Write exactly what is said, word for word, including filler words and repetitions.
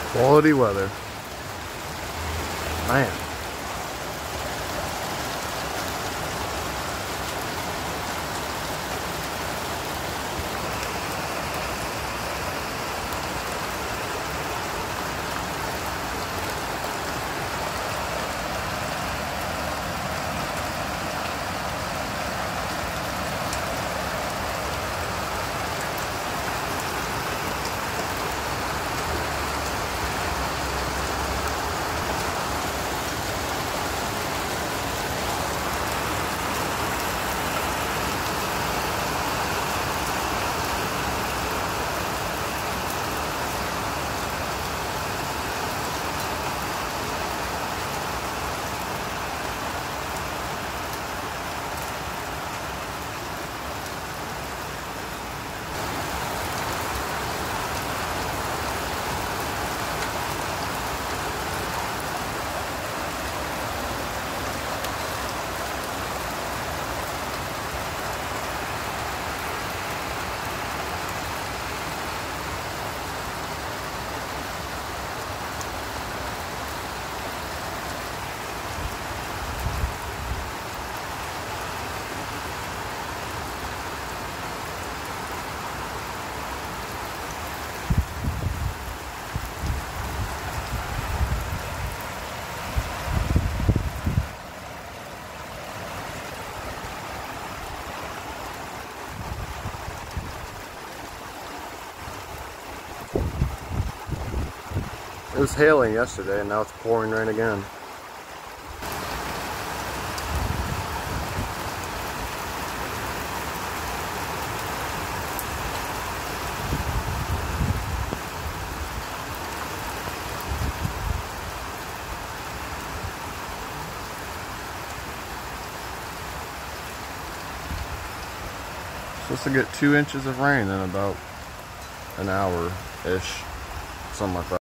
Quality weather. Man. It was hailing yesterday and now it's pouring rain again. Supposed to get two inches of rain in about an hour-ish, something like that.